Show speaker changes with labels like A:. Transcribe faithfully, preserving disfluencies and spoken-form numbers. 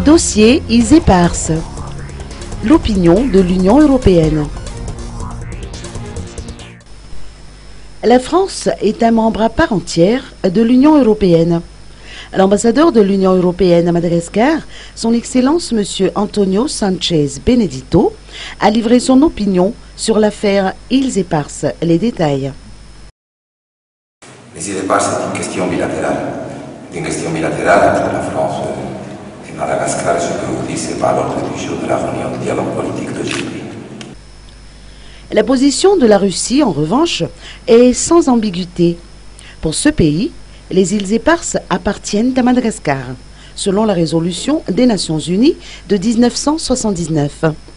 A: Dossier îles Éparses. L'opinion de l'Union européenne. La France est un membre à part entière de l'Union européenne. L'ambassadeur de l'Union européenne à Madagascar, son Excellence M. Antonio Sanchez Benedito, a livré son opinion sur l'affaire îles Éparses. Les détails.
B: Les îles Éparses, c'est une question bilatérale. C'est une question bilatérale entre la France et Madagascar. Ce que vous dites, ce n'est pas l'ordre du jour de la réunion de dialogue politique d'aujourd'hui.
A: La position de la Russie, en revanche, est sans ambiguïté. Pour ce pays, les îles Éparses appartiennent à Madagascar, selon la résolution des Nations Unies de mille neuf cent soixante-dix-neuf.